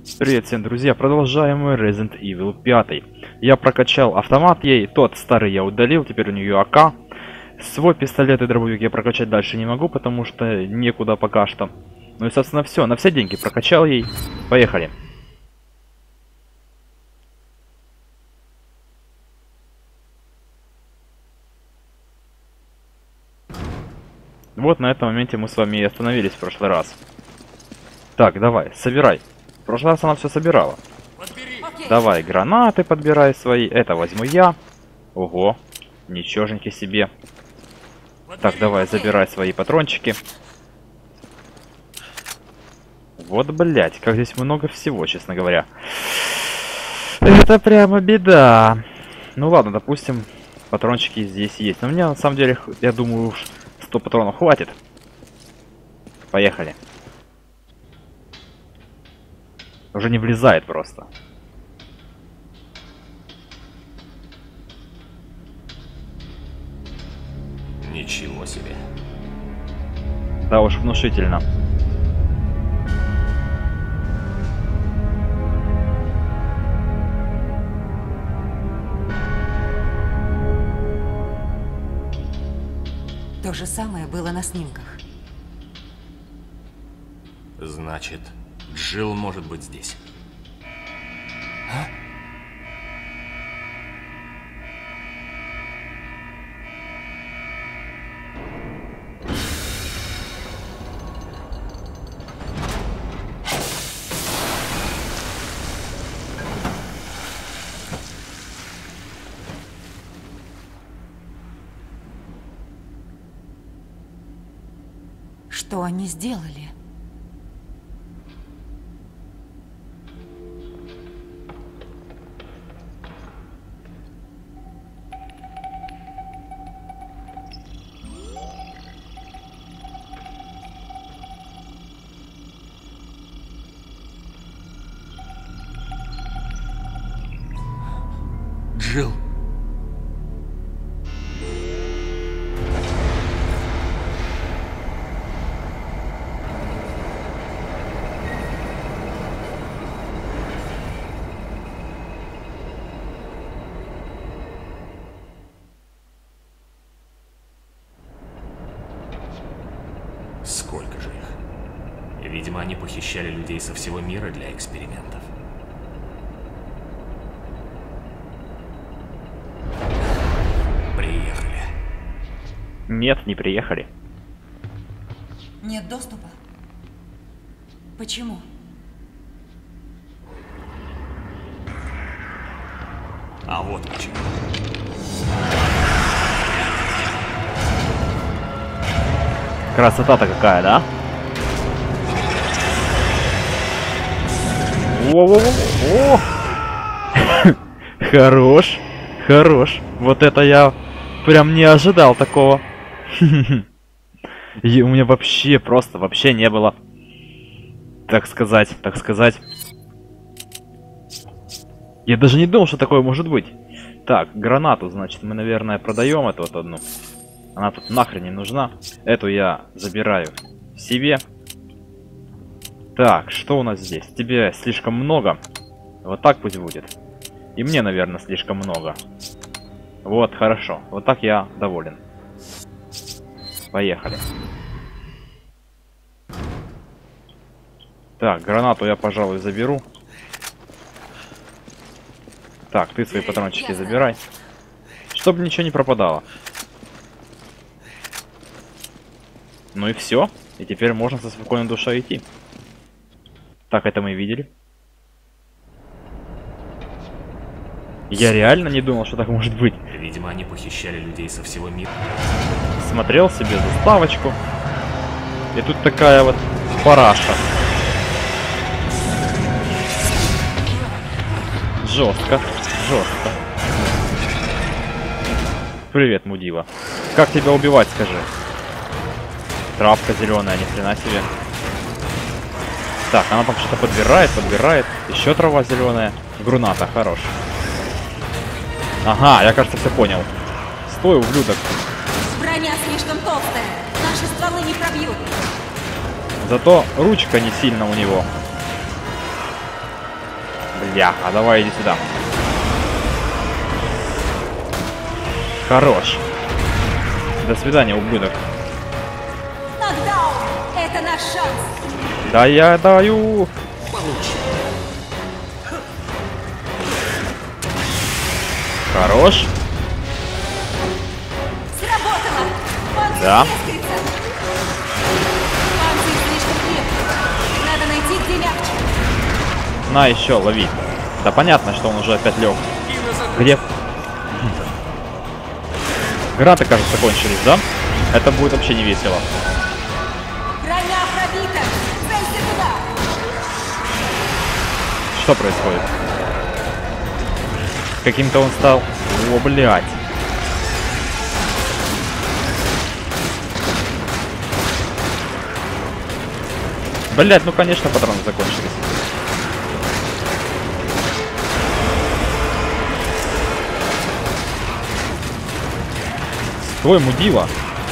Привет всем, друзья, продолжаем мы Resident Evil 5. Я прокачал автомат ей, тот старый я удалил, теперь у нее АК. Свой пистолет и дробовик я прокачать дальше не могу, потому что некуда пока что. Ну и собственно все, на все деньги прокачал ей. Поехали. Вот на этом моменте мы с вами и остановились в прошлый раз. Так, давай, собирай. В прошлый раз она все собирала. Давай, гранаты подбирай свои. Это возьму я. Ого, ничегеньки себе. Так, давай, забирай свои патрончики. Вот, блять, как здесь много всего, честно говоря. Это прямо беда. Ну ладно, допустим, патрончики здесь есть. Но мне на самом деле, я думаю, уж 100 патронов хватит. Поехали. Уже не влезает просто. Ничего себе. Да уж, внушительно. То же самое было на снимках. Значит, Джилл может быть здесь. А? Что они сделали? Джилл. Сколько же их? Видимо, они похищали людей со всего мира для экспериментов. Приехали. Нет, не приехали. Нет доступа? Почему? А вот почему. Красота-то какая, да? Во-во-во-во. Хорош, хорош. Вот это я прям не ожидал такого. И у меня вообще просто вообще не было, так сказать. Я даже не думал, что такое может быть. Так, гранату, значит, мы, наверное, продаем эту вот одну. Она тут нахрен не нужна. Эту я забираю себе. Так, что у нас здесь? Тебе слишком много. Вот так пусть будет. И мне, наверное, слишком много. Вот, хорошо. Вот так я доволен. Поехали. Так, гранату я, пожалуй, заберу. Так, ты свои патрончики забирай. Чтобы ничего не пропадало. Ну и все. И теперь можно со спокойной душой идти. Так, это мы видели. Я реально не думал, что так может быть. Видимо, они похищали людей со всего мира. Смотрел себе заставочку. И тут такая вот параша. Жестко, жестко. Привет, мудила. Как тебя убивать, скажи? Травка зеленая, ни хрена себе. Так, она там что-то подбирает. Еще трава зеленая. Груната, хорош. Ага, я, кажется, все понял. Стой, ублюдок. Броня слишком толстая. Наши стволы не пробьют. Зато ручка не сильно у него. Бляха, давай иди сюда. Хорош. До свидания, ублюдок. Нокдаун! Это наш шанс! Да я даю. Получи. Хорош. Сработало! Панцирь Да. трескается! Панцирь слишком крепкий. Надо найти, где мягче. На, еще, лови. Да понятно, что он уже опять лег. Где? Гранаты, кажется, кончились, да? Это будет вообще не весело. Броня пробита! Целься туда! Что происходит? Каким-то он стал... О, блядь. Блядь, ну конечно патроны закончились. Стой, мудила.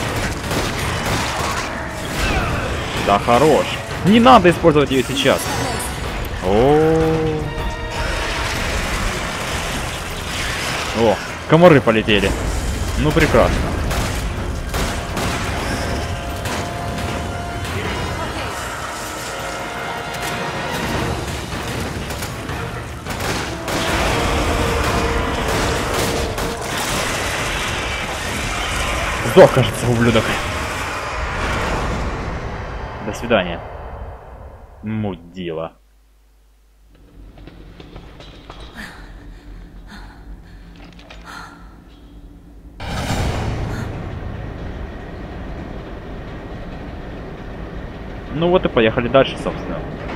Да хорош. Не надо использовать ее сейчас. О, комары полетели. Ну прекрасно. Сдох, кажется, ублюдок. До свидания. Мудила. Ну вот и поехали дальше, собственно.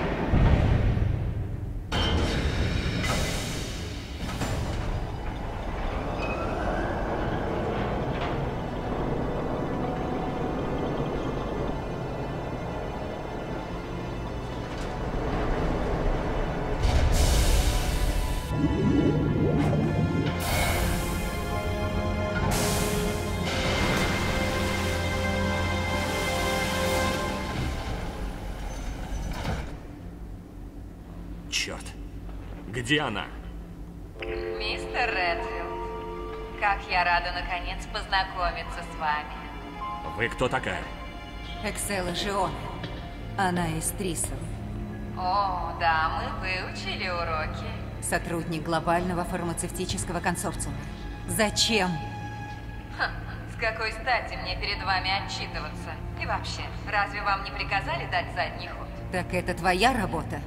Черт. Где она? Мистер Редфилд, как я рада наконец познакомиться с вами. Вы кто такая? Эксела Жиона. Она из Трисов. О, да, мы выучили уроки. Сотрудник глобального фармацевтического консорциума. Зачем? С какой стати мне перед вами отчитываться? И вообще, разве вам не приказали дать задний ход? Так это твоя работа?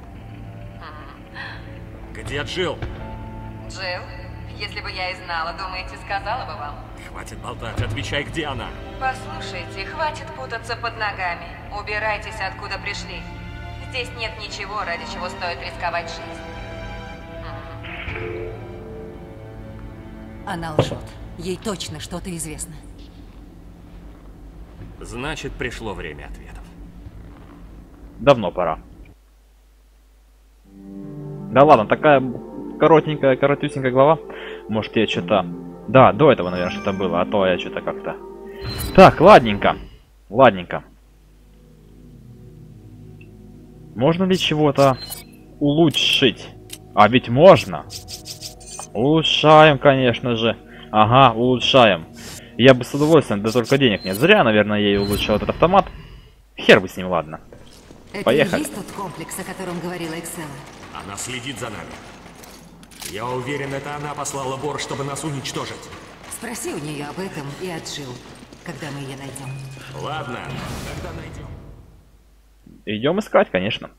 Где Джилл? Джилл, если бы я и знала, думаете, сказала бы вам? Хватит болтать, отвечай, где она? Послушайте, хватит путаться под ногами. Убирайтесь, откуда пришли. Здесь нет ничего, ради чего стоит рисковать жизнь. Она лжет. Ей точно что-то известно. Значит, пришло время ответов. Давно пора. Да ладно, такая коротенькая, коротюсенькая глава. Может, я что-то... Да, до этого, наверное, что-то было, а то я что-то как-то... Так, ладненько. Ладненько. Можно ли чего-то улучшить? А ведь можно. Улучшаем, конечно же. Ага, улучшаем. Я бы с удовольствием, да только денег нет. Зря, наверное, я и улучшил этот автомат. Хер бы с ним, ладно. Это Поехали. и есть тот комплекс, о котором говорила Эксела? Она следит за нами. Я уверен, это она послала Бор, чтобы нас уничтожить. Спроси у нее об этом и от Джилл, когда мы ее найдем. Ладно, когда найдем. Идем искать, конечно.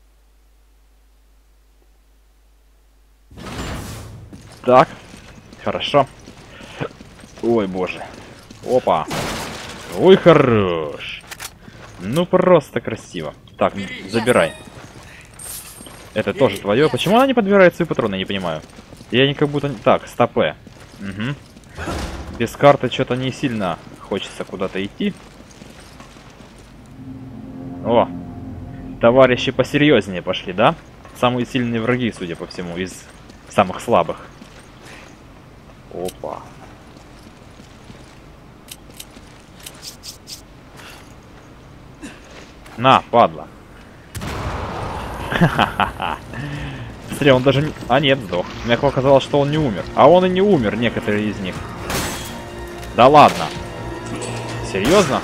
Так, хорошо. Ой, боже. Опа. Ой, хорош. Ну, просто красиво. Так, забирай. Это тоже твое. Почему она не подбирает свои патроны, я не понимаю. Я не как будто... Так, стопэ. Угу. Без карты что-то не сильно хочется куда-то идти. О, товарищи посерьезнее пошли, да? Самые сильные враги, судя по всему, из самых слабых. Опа. На, падла. Ха-ха-ха. Смотри, он даже... А нет, сдох. Мне показалось, что он не умер. А он и не умер, некоторые из них. Да ладно. Серьезно?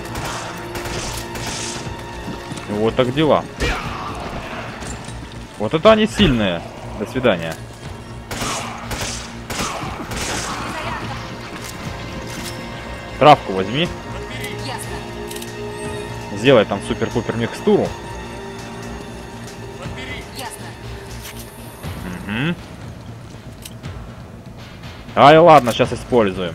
Вот так дела. Вот это они сильные. До свидания. Травку возьми. Ясно. Сделай там супер-пупер микстуру. Ясно. Угу. Ай, ладно, сейчас используем.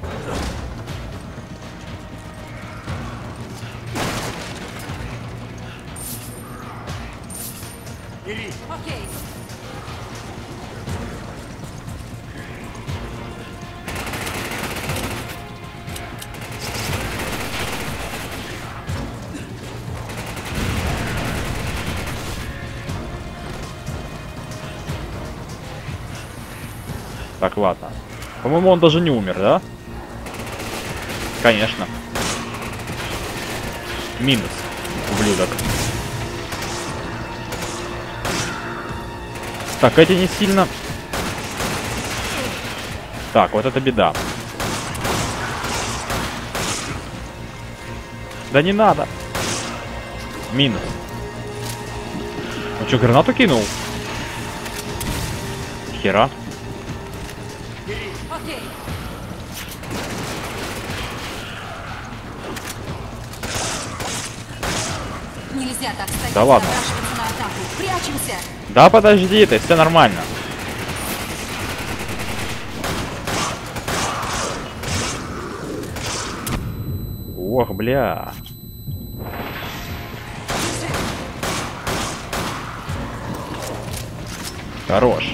Окей. Так, ладно. По-моему, он даже не умер, да? Конечно. Минус, ублюдок. Так, эти не сильно. Так, вот это беда. Да не надо. Минус. Он что, гранату кинул? Хера. Окей. Нельзя так стоять. Да ладно. Напрашиваться на атаку. Прячемся. Да подожди, это все нормально. Ох, бля. Хорош.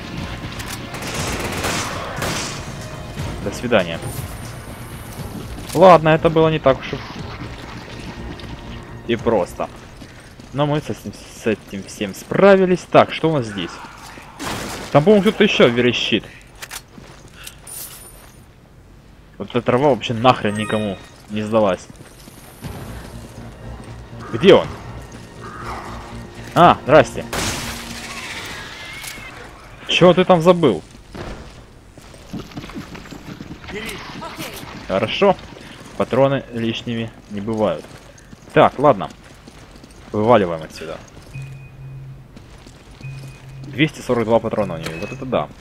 До свидания. Ладно, это было не так уж и просто. Но мы с этим всем справились. Так, что у нас здесь? Там, по-моему, кто-то еще верещит. Вот эта трава вообще нахрен никому не сдалась. Где он? А, здрасте. Чего ты там забыл? Окей. Хорошо. Патроны лишними не бывают. Так, ладно. Вываливаем отсюда. 242 патрона у нее. Вот это да.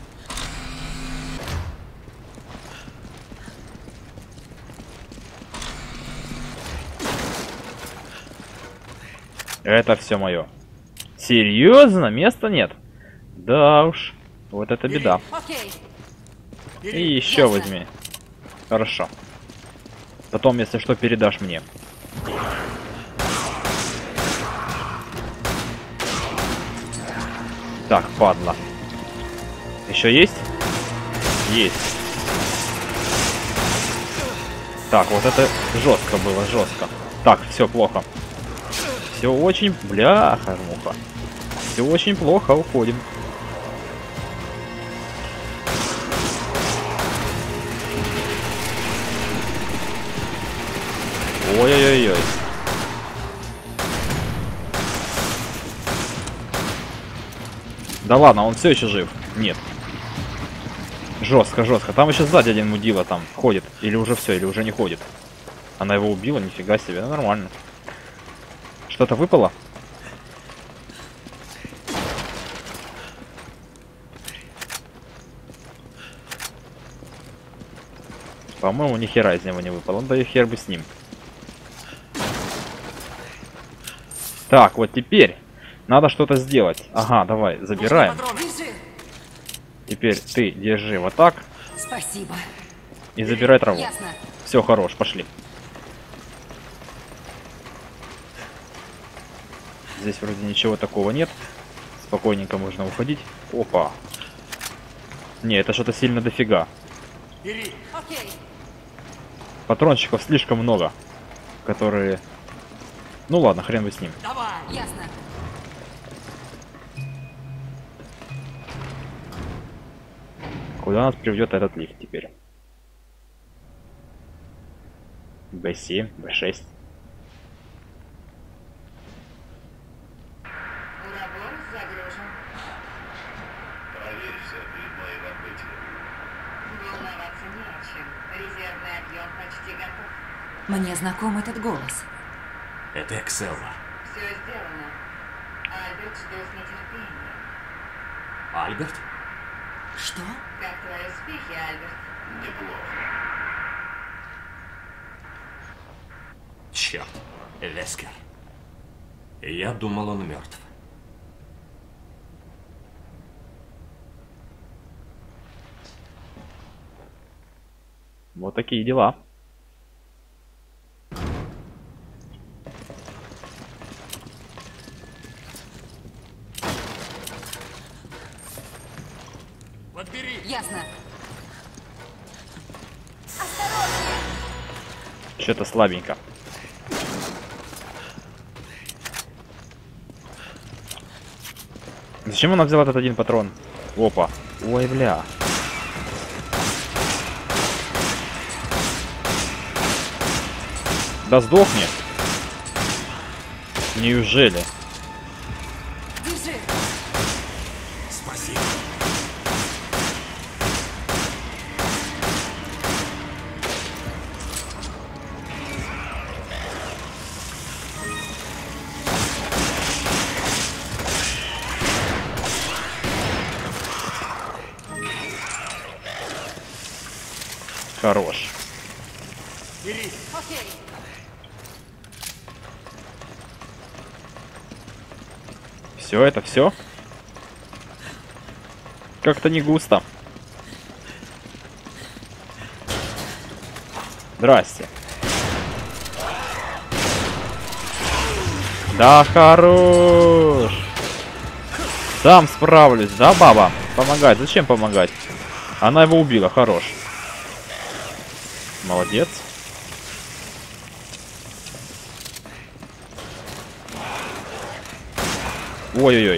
Это все мое. Серьезно? Места нет? Да уж. Вот это беда. Окей. И еще Ясно. возьми. Хорошо. Потом, если что, передашь мне. Так, падла. Еще есть? Есть. Так, вот это жестко было, жестко. Так, все плохо. Все очень... Бляха-муха. Все очень плохо, уходим. Ой-ой-ой-ой. Да ладно, он все еще жив. Нет. Жестко, жестко. Там еще сзади один мудила там ходит. Или уже все, или уже не ходит. Она его убила, нифига себе, ну, нормально. Что-то выпало? По-моему, ни хера из него не выпало. Да и хер бы с ним. Так, вот теперь надо что-то сделать. Ага, давай, забираем. Держи. Теперь ты держи вот так Спасибо. и забирай траву. Ясно. Все, хорош, пошли. Здесь вроде ничего такого нет. Спокойненько можно уходить. Опа. Не, это что-то сильно дофига. Окей. Патрончиков слишком много. Которые... Ну ладно, хрен бы с ним. Ясно. Куда нас приведет этот лифт теперь? Б7, Б6. Урагон загружен. не о чем. Резервный объем почти готов. Мне знаком этот голос. Это Экселла. Все сделано. Альберт ждет с нетерпением. Альберт? Что? Как твои успехи, Альберт? Неплохо. Черт, Вескер. Я думал, он мертв. Вот такие дела. Ясно. Что-то слабенько. Зачем она взяла этот один патрон? Опа. Ой, бля. Да сдохни. Неужели? Держи. Спасибо. Хорош. Окей. Все, это все? Как-то не густо. Здрасте. Да хорош. Сам справлюсь, да, баба? Помогать. Зачем помогать? Она его убила, хорош. Молодец. Ой-ой-ой.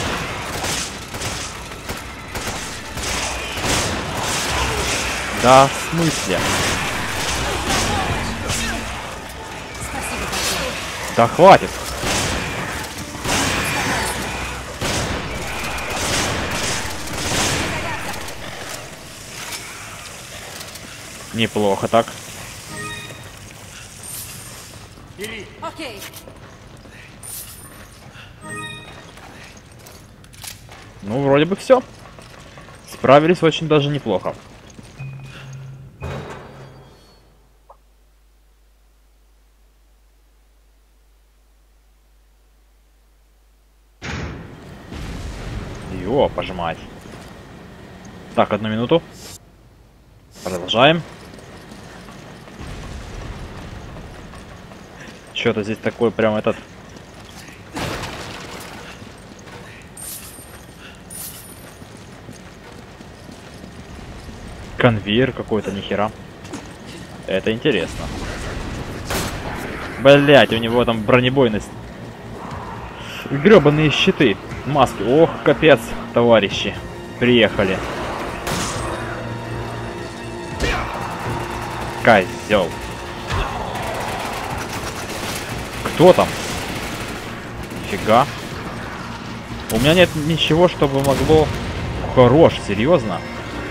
Да, в смысле? Да хватит. Неплохо так. Окей. Ну, вроде бы все. Справились очень даже неплохо. Ё, пожимать. Так, 1 минуту. Продолжаем. Что-то здесь такой прям этот... Конвейер какой-то, нихера. Это интересно. Блять, у него там бронебойность. Гребаные щиты. Маски. Ох, капец, товарищи. Приехали. Козел. Кто там? Нифига. У меня нет ничего, чтобы могло... Хорош, серьезно?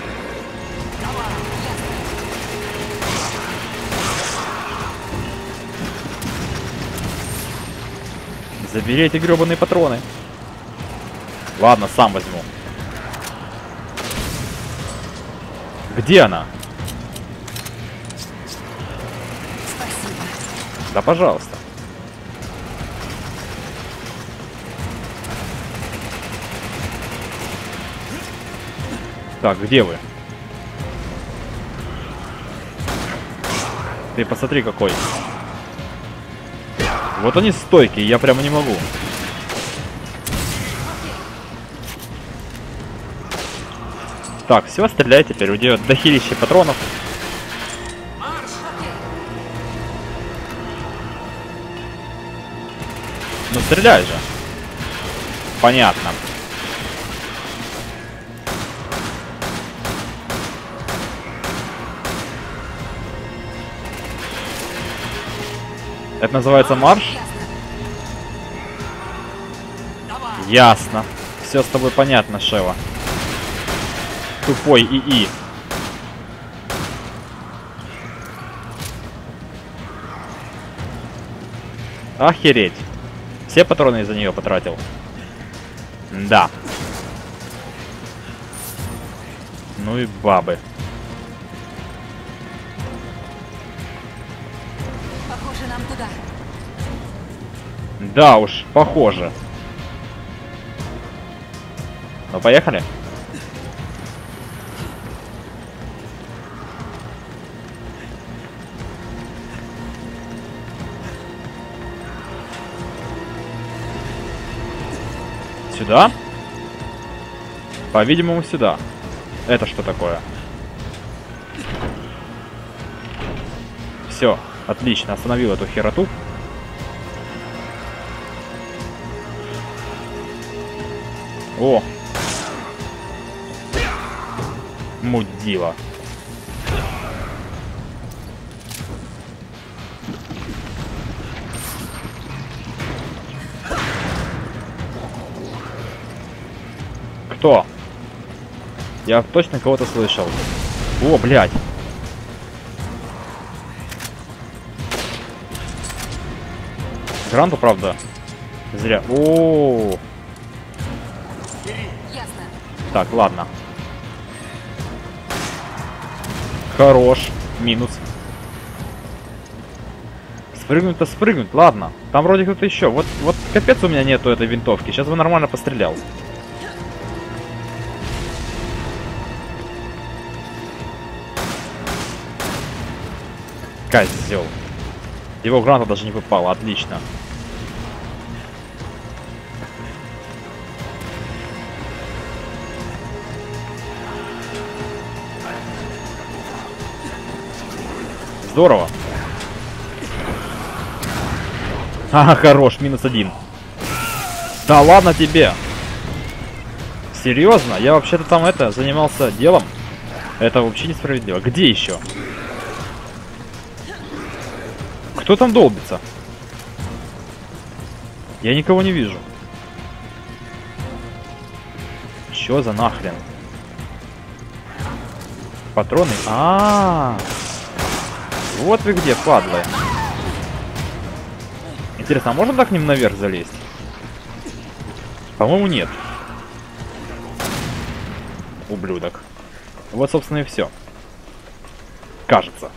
Забери эти гребаные патроны. Ладно, сам возьму. Где она? Спасибо. Да, пожалуйста. Так, где вы? Ты посмотри какой. Вот они стойкие, я прямо не могу. Так, все, стреляй теперь. У нее дохилище патронов. Ну стреляй же. Понятно. Это называется марш? Ясно. Все с тобой понятно, Шева. Тупой ИИ. Охереть. Все патроны из-за нее потратил. Да. Ну и бабы. Похоже, нам туда. Да уж, похоже. Ну, поехали. Сюда? По-видимому, сюда. Это что такое? Все, отлично, остановил эту хероту. О! Мудила. Кто? Я точно кого-то слышал. О, блядь. Гранту, правда? Зря. О. Ясно. Так, ладно. Хорош. Минус. Спрыгнуть-то спрыгнуть, ладно. Там вроде кто-то еще. Вот капец у меня нету этой винтовки. Сейчас бы нормально пострелял. Козел. Его граната даже не попала. Отлично. Здорово. Ага, хорош. -1. Да ладно тебе. Серьезно? Я вообще-то там занимался делом. Это вообще несправедливо. Где еще? Кто там долбится? Я никого не вижу. Чё за нахрен? Патроны? Вот вы где, падлы. Интересно, а можно так к ним наверх залезть? По-моему, нет. Ублюдок. Вот, собственно, и все. Кажется.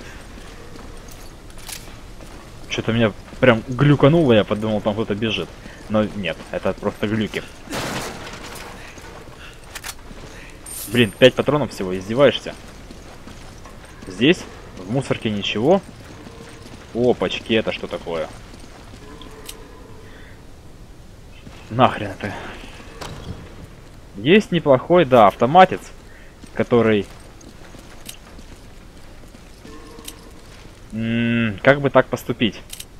Что-то меня прям глюкануло, я подумал, там кто-то бежит. Но нет, это просто глюки. Блин, 5 патронов всего, издеваешься? Здесь, в мусорке ничего. Опачки, это что такое? Нахрен это? Есть неплохой, да, автоматец, который... как бы так поступить?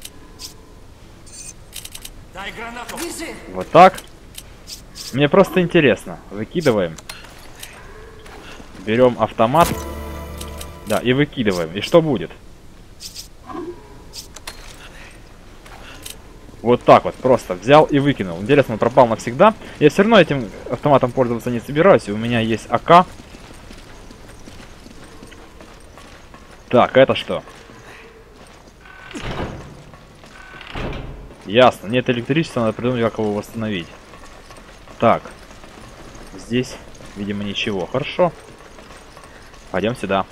Дай гранату. Держи. Вот так. Мне просто интересно. Выкидываем. Берем автомат. Да, и выкидываем. И что будет? Вот так вот, просто взял и выкинул. Интересно, он пропал навсегда. Я все равно этим автоматом пользоваться не собираюсь. У меня есть АК. Так, это что? Ясно, нет электричества, надо придумать, как его восстановить. Так. Здесь, видимо, ничего. Хорошо. Пойдем сюда.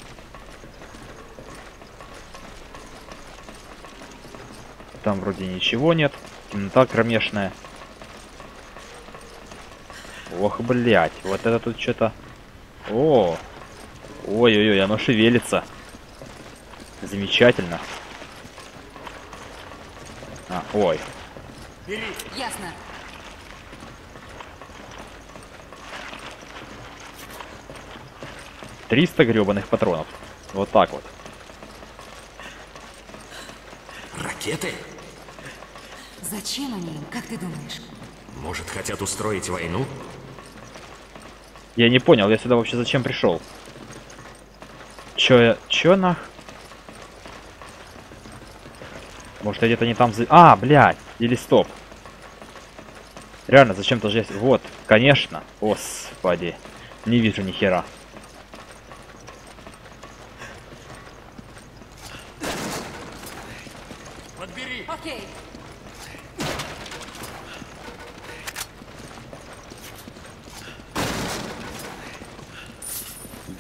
Там вроде ничего нет. Темнота кромешная. Ох, блядь. Вот это тут что-то... О! Ой-ой-ой, оно шевелится. Замечательно. Ой. Бери. Ясно. $300 гребаных патронов. Вот так вот. Ракеты? Зачем они им, как ты думаешь? Может, хотят устроить войну? Я не понял, я сюда вообще зачем пришел? Чё нах? Может, я где-то не там... блядь! Или стоп. Реально, зачем-то же есть... Вот, конечно. Господи. Не вижу ни хера. Подбери. Окей.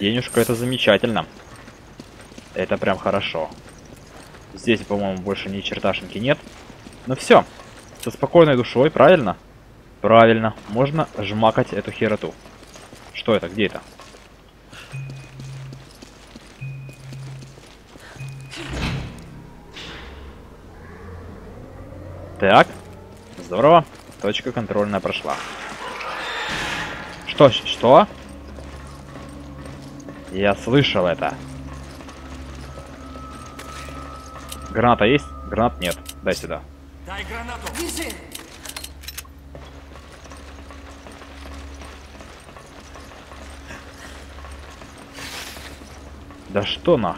Денежка, это замечательно. Это прям хорошо. Здесь, по-моему, больше ни черташенки нет. Ну все. Со спокойной душой, правильно? Правильно. Можно жмакать эту хероту. Что это? Где это? Так. Здорово. Точка контрольная прошла. Что? Что? Я слышал это. Граната есть? Гранат нет. Дай сюда. Дай гранату. Держи. Да что нах?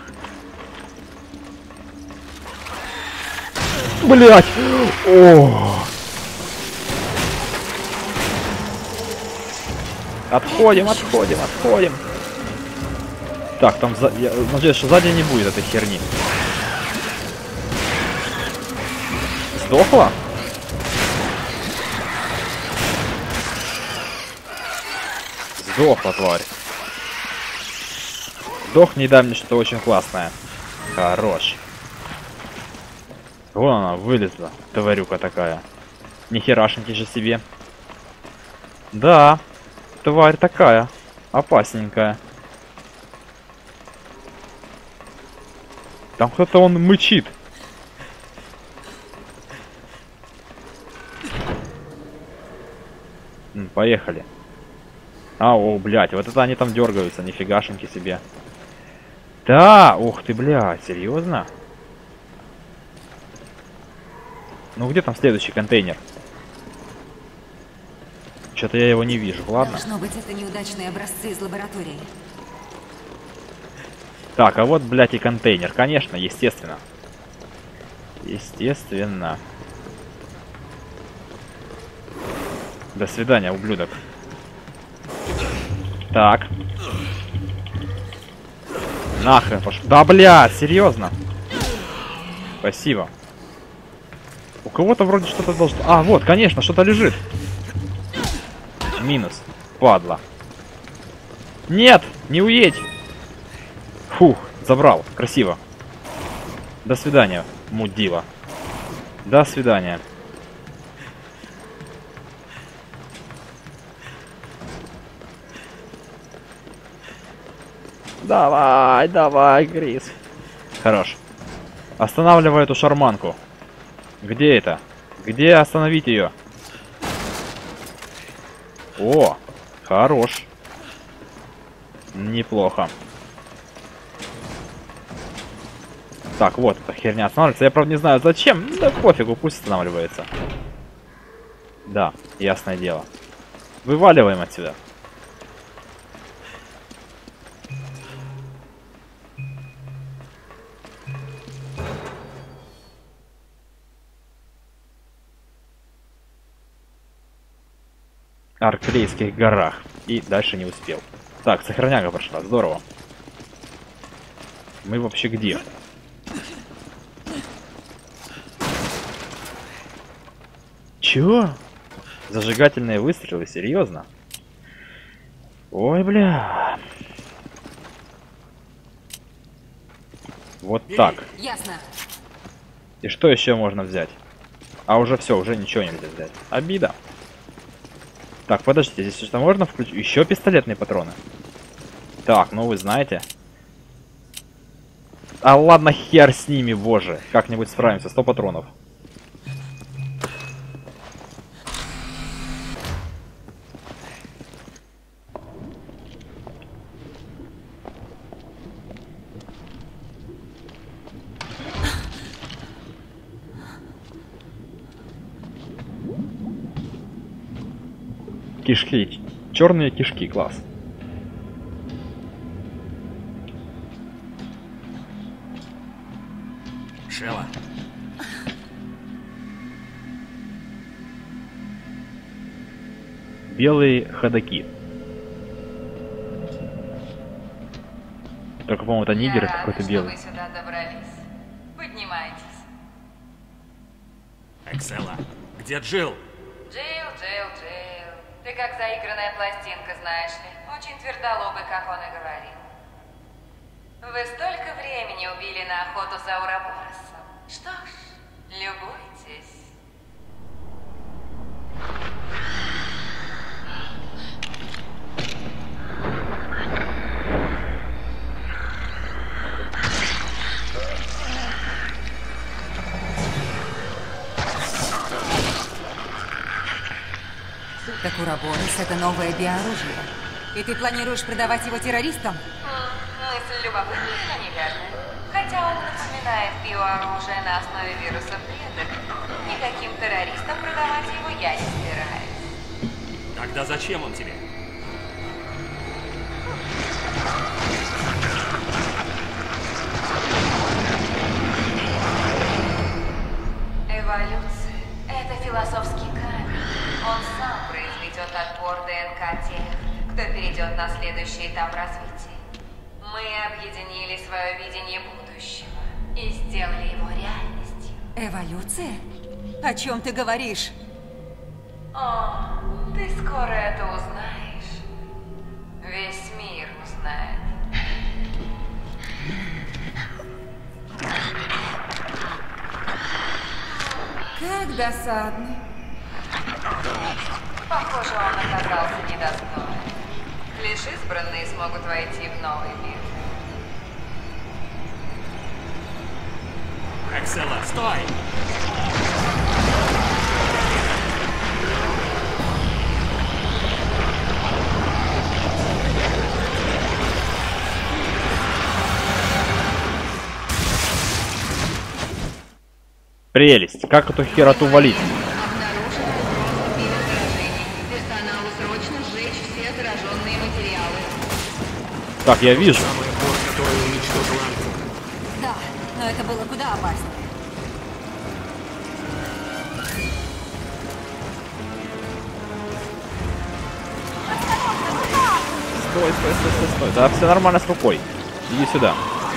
Блять! О! Отходим, отходим, отходим. Так, там я надеюсь, что сзади не будет этой херни. Сдохла? Сдохла, тварь. Сдохни и дай мне что-то очень классное. Хорош. Вон она, вылезла, тварюка такая. Нихерашеньки же себе. Да, тварь такая. Опасненькая. Там кто-то он мычит. Поехали. О, блядь, вот это они там дергаются, нифигашеньки себе. Да, ух ты, блядь, серьезно? Ну где там следующий контейнер? Что-то я его не вижу, ладно. Должно быть, это неудачные образцы из лаборатории. Так, а вот, блядь, и контейнер. Конечно, естественно. Естественно. До свидания, ублюдок. Так. Нахрен пошел. Да, блядь, серьезно. Спасибо. У кого-то вроде что-то должно... А, вот, конечно, что-то лежит. Минус. Падла. Нет, не уедь. Фух, забрал. Красиво. До свидания, мудила. До свидания. Давай, давай, Грис. Хорош. Останавливай эту шарманку. Где это? Где остановить ее? О, хорош. Неплохо. Так, вот эта херня останавливается. Я, правда, не знаю зачем. Да пофигу, пусть останавливается. Да, ясное дело. Вываливаем отсюда. Арклейских горах. И дальше не успел. Так, сохраняга прошла. Здорово. Мы вообще где? Чего? Зажигательные выстрелы? Серьезно? Ой, бля. Вот так. Ясно. И что еще можно взять? А уже все, уже ничего нельзя взять. Обида. Так, подождите, здесь что-то можно включить? Еще пистолетные патроны. Так, ну вы знаете. А ладно, хер с ними, боже. Как-нибудь справимся, 100 патронов. Кишки. Черные кишки, класс. Шелла. Белые ходаки. Только, по-моему, это нигер какой-то белый. Что вы сюда добрались. Поднимайтесь. Эксела, где Джилл? Джилл. Ты как заигранная пластинка, знаешь ли. Очень твердолобый, как он и говорил. Вы столько времени убили на охоту за Уроборосом. Что ж, любуйтесь. Так Уроборос — это новое биоружие. И ты планируешь продавать его террористам? Мысль любопытная, но неверная. Хотя он напоминает биооружие на основе вируса предок, никаким террористам продавать его я не собираюсь. Тогда зачем он тебе? Эволюция — это философский камень. Он сам произведет отбор ДНК тех, кто перейдет на следующий этап развития. Мы объединили свое видение будущего и сделали его реальностью. Эволюция? О чем ты говоришь? О, ты скоро это узнаешь. Весь мир узнает. Как досадно. Похоже, он оказался недостоин. Лишь избранные смогут войти в новый мир. Эксела, стой! Прелесть. Как эту хероту валить? Персоналу срочно сжечь все зараженные материалы. Так, я вижу. Да, но это было куда опаснее. Стой. Да, все нормально с рукой. Иди сюда.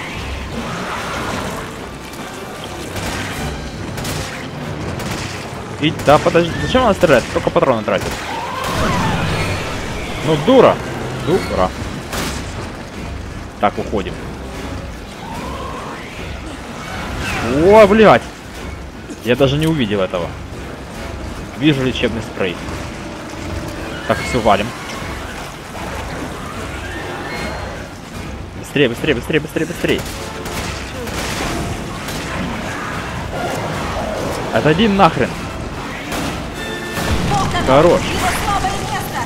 И, да, подожди, зачем она стреляет? Только патроны тратит. Ну, дура. Дура. Так, уходим. О, блядь. Я даже не увидел этого. Вижу лечебный спрей. Так, все, валим. Быстрее, быстрее, быстрее, быстрее, быстрее. Отойди нахрен. Хорош. Его слабое место!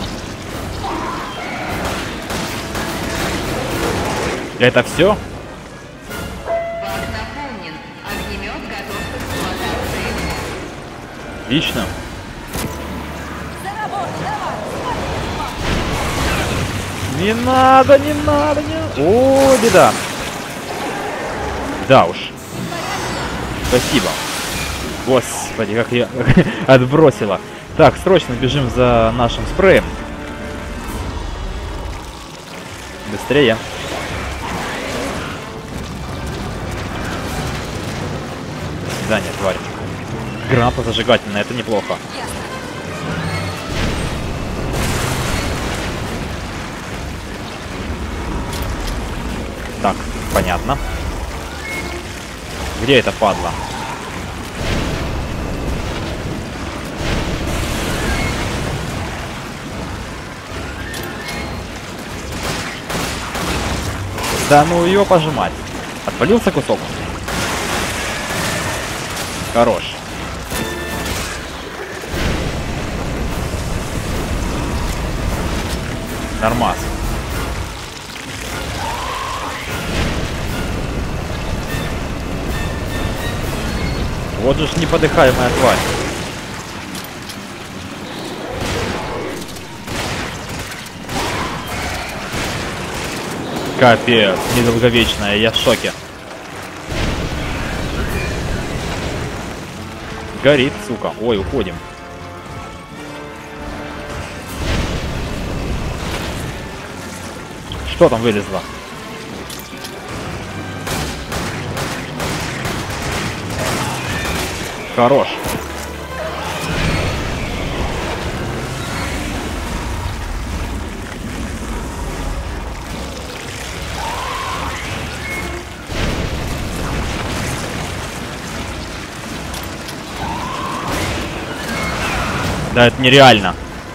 Это все? Бак наполнен. Огнемет готов к эксплуатации. Отлично. За работу, давай! Не надо, не надо, не надо. О, беда. Да уж. Спасибо. Господи, как я отбросила. Так, срочно бежим за нашим спреем. Быстрее. До свидания, тварь. Граната зажигательная, это неплохо. Так, понятно. Где эта падла? Да ну ее пожимать. Отвалился кусок. Хорош. Нормас. Вот же ж неподыхаемая тварь. Капец, недолговечная, я в шоке. Горит, сука. Ой, уходим. Что там вылезло? Хорош. Да это нереально.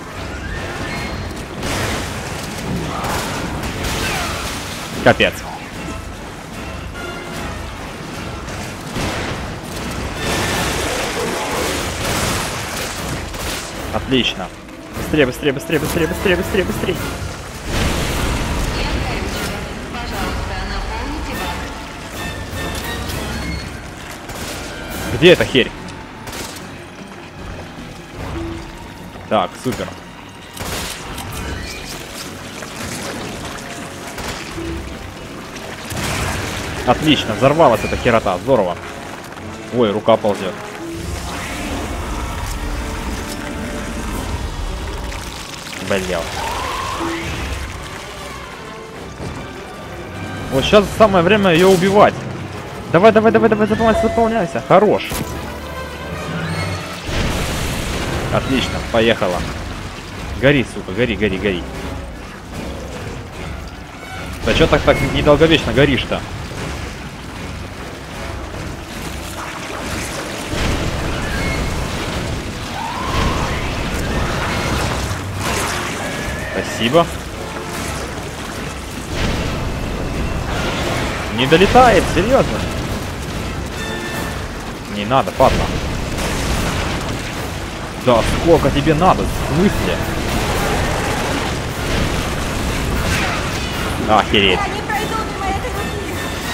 Капец. Отлично. Быстрее, быстрее, быстрее, быстрее, быстрее, быстрее, быстрее. Где эта херь? Так, супер. Отлично, взорвалась эта херота, здорово. Ой, рука ползет. Бля. Вот сейчас самое время ее убивать. Давай, давай, давай, давай, заполняйся. Хорош. Отлично, поехала. Гори, сука, гори, гори, гори. Да чё так недолговечно горишь-то? Спасибо. Не долетает, серьезно. Не надо, падла. Да сколько тебе надо? В смысле? Охереть. Они пройдут мимо этой руки.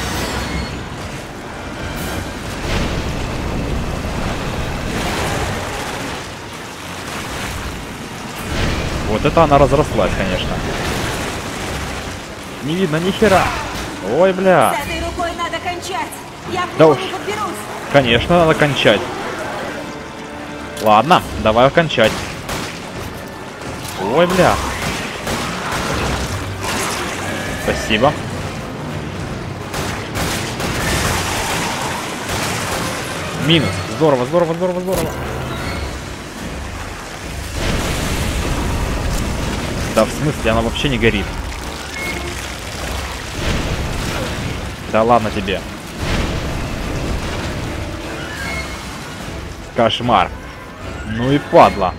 Вот это она разрослась, конечно. Не видно ни хера. Ой, бля. С этой рукой надо кончать. Я к Да нему уж. не подберусь. Конечно, надо кончать. Ладно, давай кончать. Ой, бля. Спасибо. Минус. Здорово, здорово, здорово, здорово. Да в смысле, она вообще не горит. Да ладно тебе. Кошмар. Ну и падла.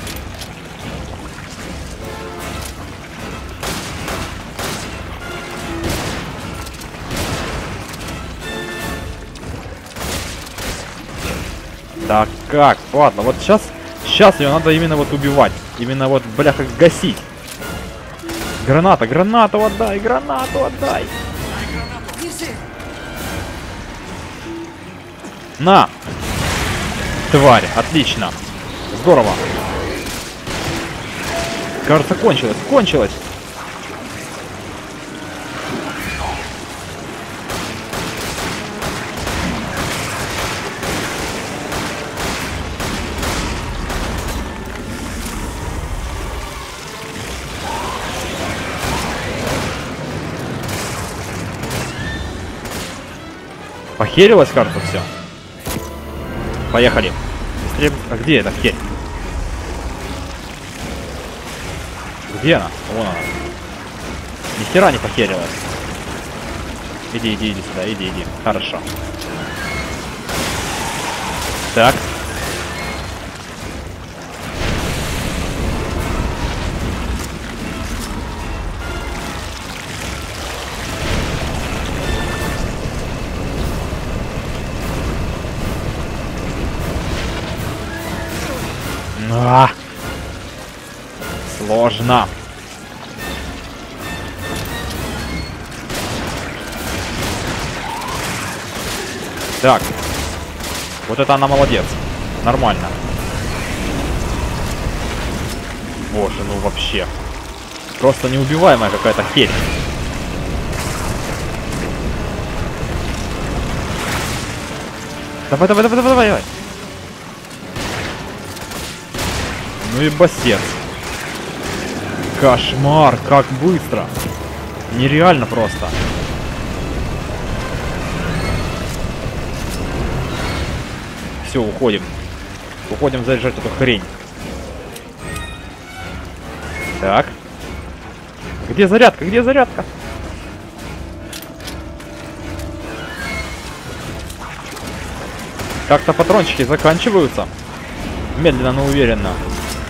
Да как, падла? Вот сейчас ее надо именно вот убивать. Именно вот, бляха, гасить. Граната, гранату отдай, гранату отдай. Держи. На! Тварь, отлично. Здорово. Кажется, кончилось, кончилось. Похерилось, кажется, все. Поехали. Быстрее. А где эта херь? Где она? Вон она. Ни хера не похерилась. Иди, иди, иди сюда, иди, иди. Хорошо. Так. Сложно. Так. Вот это она молодец. Нормально. Боже, ну вообще. Просто неубиваемая какая-то херь. Давай, давай, давай, давай, давай. Ну и басец. Кошмар, как быстро. Нереально просто. Все, уходим. Уходим заряжать эту хрень. Так. Где зарядка? Где зарядка? Как-то патрончики заканчиваются. Медленно, но уверенно.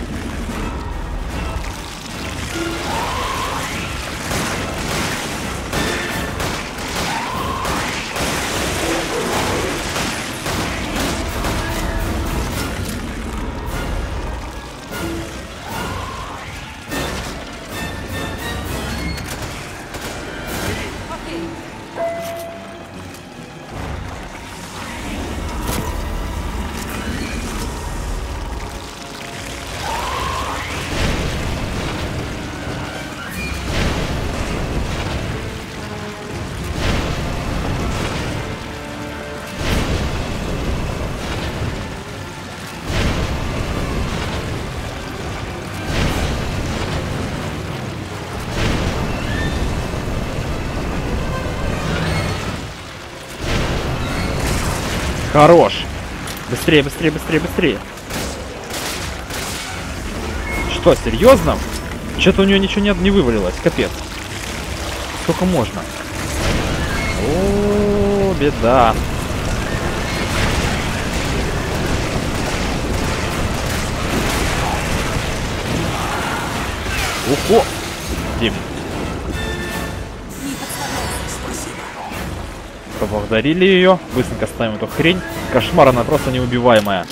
Хорош. Быстрее, быстрее, быстрее, быстрее. Что, серьезно? Что-то у нее ничего не вывалилось. Капец. Сколько можно? О, беда. Ухо! Дим. Поблагодарили ее. Быстренько ставим эту хрень. Кошмар, она просто неубиваемая.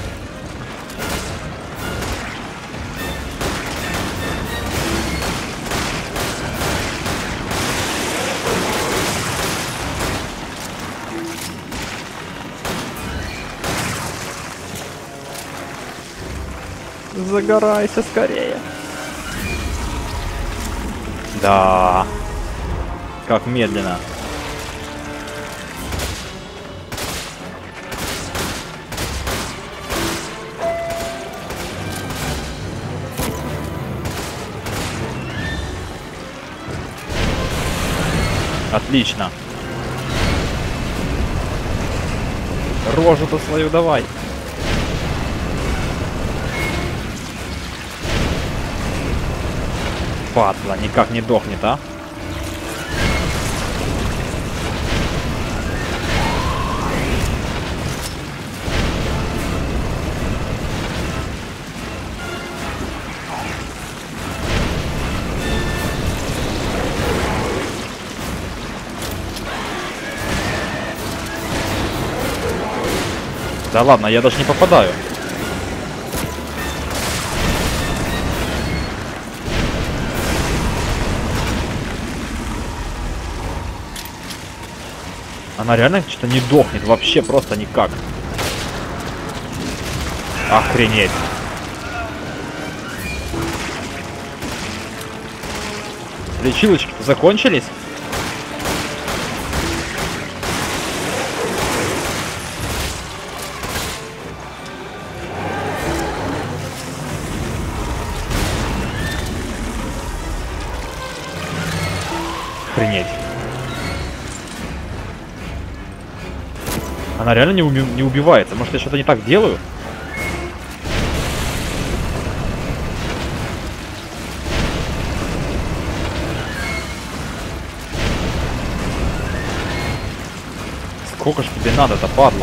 Загорайся скорее. Да. Как медленно. Отлично. Рожу-то свою давай. Падла, никак не дохнет, а? Да ладно, я даже не попадаю. Она реально что-то не дохнет, вообще просто никак. Охренеть. Лечилочки-то закончились? Охренеть. Она реально не убивается. Может, я что-то не так делаю? Сколько ж тебе надо-то, падла?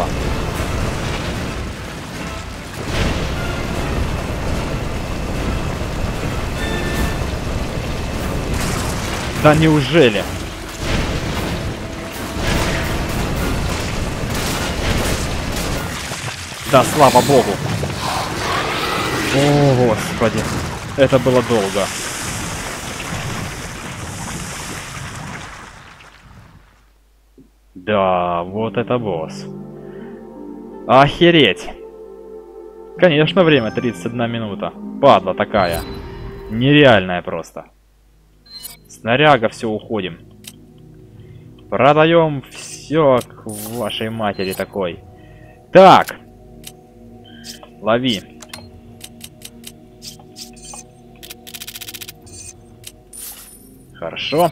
Да неужели? Да, слава богу. О, господи. Это было долго. Да, вот это босс. Охереть. Конечно, время 31 минута. Падла такая. Нереальная просто. Снаряга, все, уходим. Продаем все к вашей матери такой. Так. Лови. Хорошо.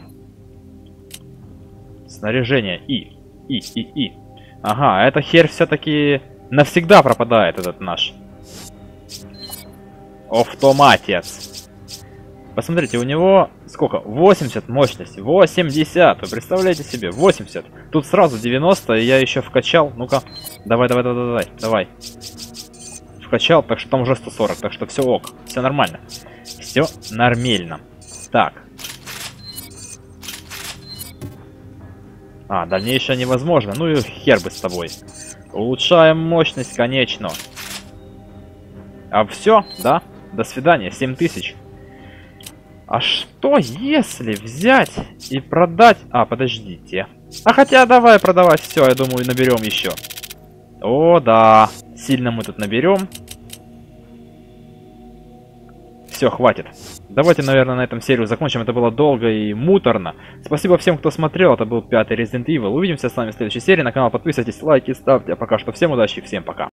Снаряжение. И. Ага, эта херь все-таки навсегда пропадает, этот наш автоматец. Посмотрите, у него сколько? 80 мощности. 80. Вы представляете себе? 80. Тут сразу 90, и я еще вкачал. Ну-ка. Давай. Вкачал, так что там уже 140. Так что все ок. Все нормально. Все нормально. Так. Дальнейшее невозможно. Ну и хер бы с тобой. Улучшаем мощность, конечно. А все, да? До свидания. 7000. А что если взять и продать... подождите. Хотя давай продавать все, я думаю, наберем еще. О, да. Сильно мы тут наберем. Все, хватит. Давайте, наверное, на этом серию закончим. Это было долго и муторно. Спасибо всем, кто смотрел. Это был 5-й Resident Evil. Увидимся с вами в следующей серии. На канал подписывайтесь, лайки ставьте. А пока что всем удачи и всем пока.